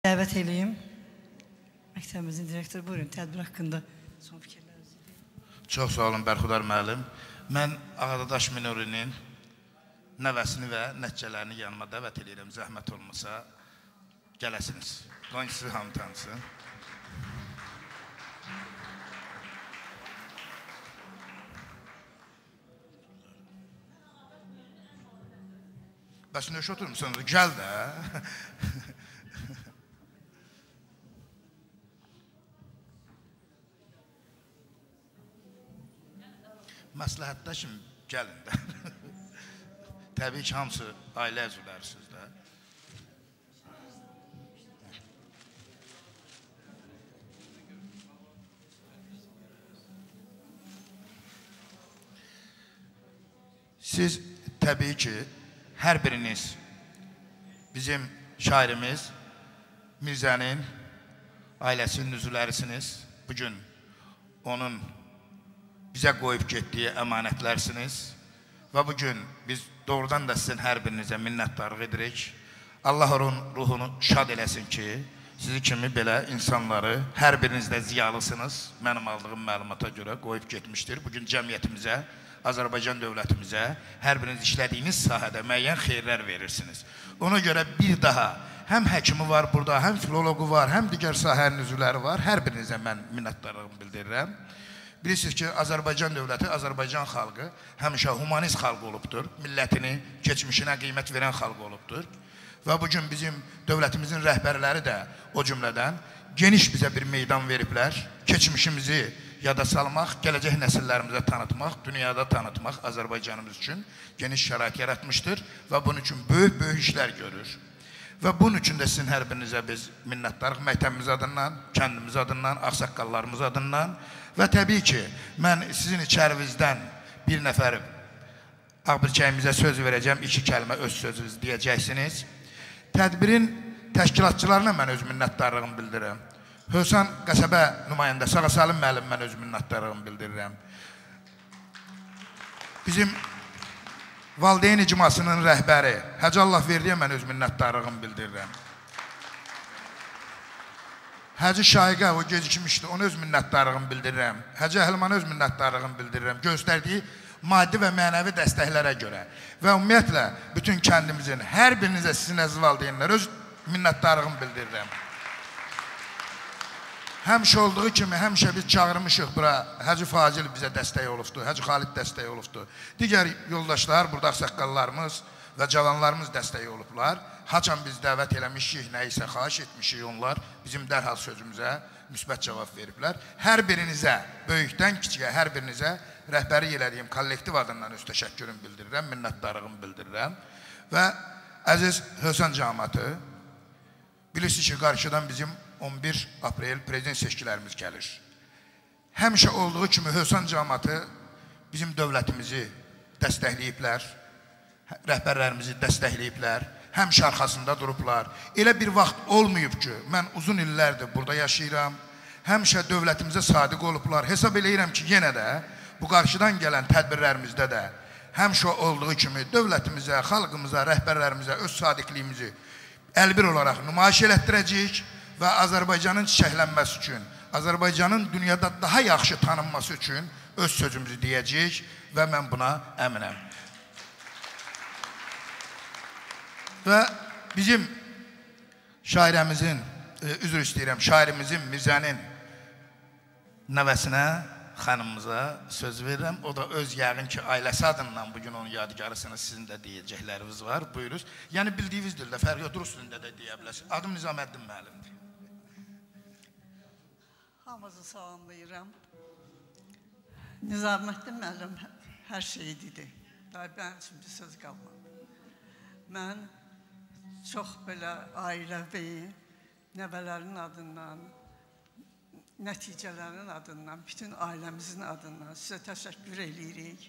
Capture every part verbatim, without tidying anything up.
Dəvət eləyim. Məktəbimizin direktoru, buyurun, tədbir haqqında son fikirlərinizi deyin. Çox sağ olun, Bərxudar müəllim. Mən Ağadadaş Minörinin nəvəsini və nəticələrini yanıma dəvət edirəm. Zəhmət olmasa gələsiniz. Qoyun sizi hamı tanısın. Bəs nöş oturmuşsunuz? Gəl də. Məsləhətləşin, gəlin də. Təbii ki, hamısı ailə üzvlərisiniz də. Siz təbii ki, hər biriniz bizim şairimiz Mirzənin ailəsinin üzvlərisiniz. Bugün onun bizə qoyub getdiyi əmanətlərsiniz və bugün biz doğrudan da sizin hər birinizə minnətdarlıq edirik. Allah onun ruhunu şad eləsin ki, sizi kimi belə insanları hər biriniz də ziyalısınız, mənim aldığım məlumata görə qoyub getmişdir. Bugün cəmiyyətimizə, Azərbaycan dövlətimizə, hər biriniz işlədiyiniz sahədə müəyyən xeyirlər verirsiniz. Ona görə bir daha həm həkimi var burada, həm filologu var, həm digər sahənin üzvləri var. Hər birinizə mən minnətdarlığımı bildirirəm. Bilirsiniz ki, Azərbaycan dövləti, Azərbaycan xalqı həmişə humanist xalq olubdur. Millətini, keçmişinə qiymət verən xalq olubdur. Və bugün bizim dövlətimizin rəhbərləri də o cümlədən geniş bizə bir meydan veriblər. Keçmişimizi yada salmaq, gələcək nəsillərimizə tanıtmaq, dünyada tanıtmaq Azərbaycanımız üçün geniş şərait yaratmışdır və bunun üçün böyük-böyük işlər görür. Və bunun üçün də sizin hər birinizə biz minnətdarıq məktəbimiz adından, kəndimiz adından, ağsaqqallarımız adından və təbii ki, mən sizin içərinizdən bir nəfər Ağbirkəyimizə söz verəcəm, iki kəlmə öz sözünüzü deyəcəksiniz. Tədbirin təşkilatçılarına mən öz minnətdarlığımı bildirirəm. Hövsan qəsəbə nümayəndəsi Ağa Salim müəllim mən öz minnətdarlığımı bildirirəm. Bizim Valideyn icmasının rəhbəri Hacı Allahverdiyə mən öz minnətdarlığımı bildirirəm. Hacı Şaiqə o gecikmişdi, ona öz minnətdarlığımı bildirirəm. Hacı Əhlimana öz minnətdarlığımı bildirirəm. Göstərdiyi maddi və mənəvi dəstəklərə görə və ümumiyyətlə bütün kəndimizin hər birinizə sizin əziz valideynlər öz minnətdarlığımı bildirirəm. Həmişə olduğu kimi, həmişə biz çağırmışıq bura, Hacı Fazil bizə dəstək olubdur, Hacı Xalid dəstək olubdur. Digər yoldaşlar, burada ağsaqqallarımız və cavanlarımız dəstək olublar. Haçan biz dəvət eləmişik, nəyisə xahiş etmişik, onlar bizim dərhal sözümüzə müsbət cavab veriblər. Hər birinizə, böyükdən kiçiyə, hər birinizə rəhbəri elədiyim kollektiv adından öz təşəkkürümü bildirirəm, minnətdarlığımı bildirirəm. Və əziz Hövsan cəmaatı, bilirsiniz ki, qarşıdan bizim on bir aprel prezident seçkilərimiz gəlir. Həmişə olduğu kimi Hövsan cəmaatı bizim dövlətimizi dəstəkləyiblər, rəhbərlərimizi dəstəkləyiblər, həmişə arxasında durublar. Elə bir vaxt olmayıb ki, mən uzun illərdir burada yaşayıram, həmişə dövlətimizə sadiq olublar. Hesab eləyirəm ki, yenə də bu qarşıdan gələn tədbirlərimizdə də həmişə olduğu kimi dövlətimizə, xalqımıza, rəhbərlərimizə öz sadiqliyimizi əlbir olaraq nümayiş elətdirəcəyik və Azərbaycanın çiçəklənməsi üçün, Azərbaycanın dünyada daha yaxşı tanınması üçün öz sözümüzü deyəcəyik və mən buna əminəm. Və bizim şairəmizin, üzr istəyirəm, şairimizin, Mirzənin nəvəsinə, xanımımıza söz verirəm. O da öz yəqin ki, ailəsi adından bugün onun yadigarısını sizin də deyəcəkləriniz var. Buyuruz. Yəni bildiyiniz dildə, fərq yox, rus dilində də deyə bilərsiniz. Adım Nizaməddin müəllimdir. Hamınızı salamlayıram. Nizaməddin müəllim hər şeyi dedi. Mən üçün bir söz qalmadı. Mən çox belə ailəvi, nəvələrin adından, nəticələrin adından, bütün ailəmizin adından sizə təşəkkür edirik.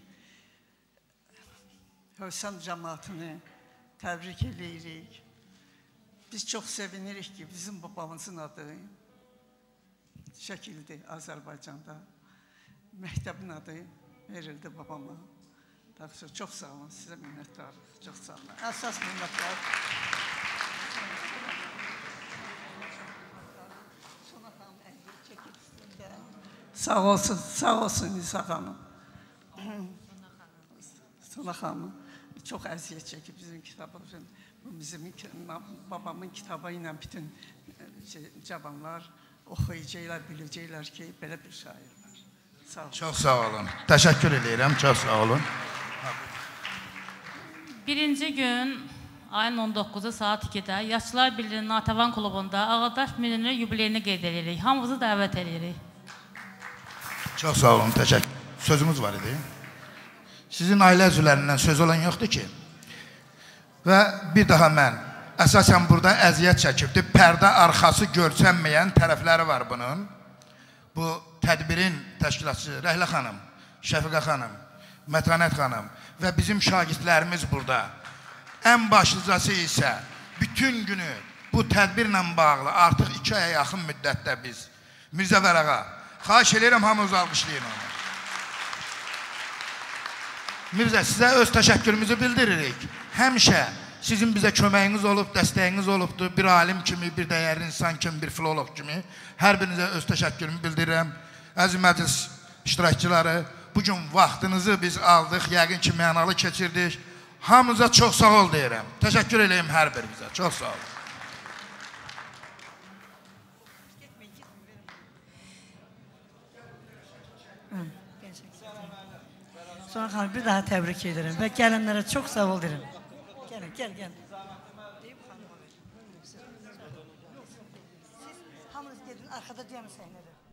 Hövsan cəmaatını təbrik edirik. Biz çox sevinirik ki, bizim babamızın adı çəkildi Azərbaycanda. Məktəbin adı verildi babama. Çox sağ olun, sizə minnətdarıq. Çox sağ olun. Əsas minnətdarıq. Sağ olsun, sağ olsun Nisa xanım. Sona xanım çox əziyyət çəkib bizim kitabımızın. Bizim babamın kitabı ilə bütün cavanlar oxuyacaqlar, biləcəklər ki, belə bir şair var. Sağ olun. Çox sağ olun. Təşəkkür edirəm, çox sağ olun. Birinci gün ayın on doqquzu saat ikidə Yaşlılar Birliğinin Natəvan klubunda Ağadaş Münirli yubileyini qeyd edirik. Hamımızı dəvət edirik. Çox sağ olun, təşəkkür. Sözümüz var idi. Sizin ailə üzvlərindən söz olan yoxdur ki. Və bir daha mən, əsasən burada əziyyət çəkibdir. Pərdə arxası görsənməyən tərəfləri var bunun. Bu tədbirin təşkilatçısı Rəhlə xanım, Şəfiqə xanım, Mətanət xanım və bizim şagirdlərimiz burada. Ən başlıcası isə bütün günü bu tədbirlə bağlı artıq iki aya yaxın müddətdə biz Mirzə Vərağa, xahiş edirəm, hamınızı alqışlayın onu. Mirzə, sizə öz təşəkkürümüzü bildiririk. Həmişə sizin bizə köməyiniz olub, dəstəyiniz olubdur. Bir alim kimi, bir dəyərli insan kimi, bir filolog kimi. Hər birinizə öz təşəkkürümü bildirirəm. Əziz məclis iştirakçıları, bugün vaxtınızı biz aldıq, yəqin ki, mənalı keçirdik. Hamınıza çox sağ ol deyirəm. Təşəkkür edeyim hər birinizə. Çox sağ olun. Sonra xanım bir daha təbrik edirəm və gəlinlərə çox sağ ol deyirəm. Gəlin, gəl, gəl. Siz hamınız gedin, arxada deyəm səhnədə.